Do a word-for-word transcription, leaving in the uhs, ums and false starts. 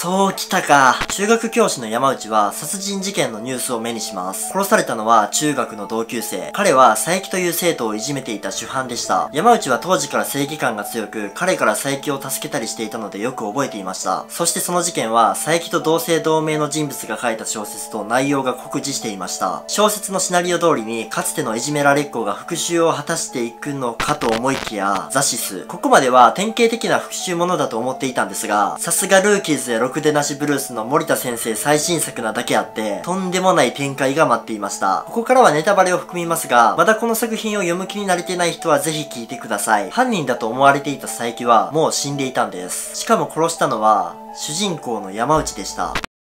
そうきたか。中学教師の山内は殺人事件のニュースを目にします。殺されたのは中学の同級生。彼は佐伯という生徒をいじめていた主犯でした。山内は当時から正義感が強く、彼から佐伯を助けたりしていたのでよく覚えていました。そしてその事件は佐伯と同姓同名の人物が書いた小説と内容が酷似していました。小説のシナリオ通りにかつてのいじめられっ子が復讐を果たしていくのかと思いきや、ザシス。ここまでは典型的な復讐ものだと思っていたんですが、さすがルーキーズでろくでなしブルースの森田先生最新作なだけあって、とんでもない展開が待っていました。ここからはネタバレを含みますが、まだこの作品を読む気になれてない人はぜひ聞いてください。犯人だと思われていた佐伯はもう死んでいたんです。しかも殺したのは主人公の山内でした。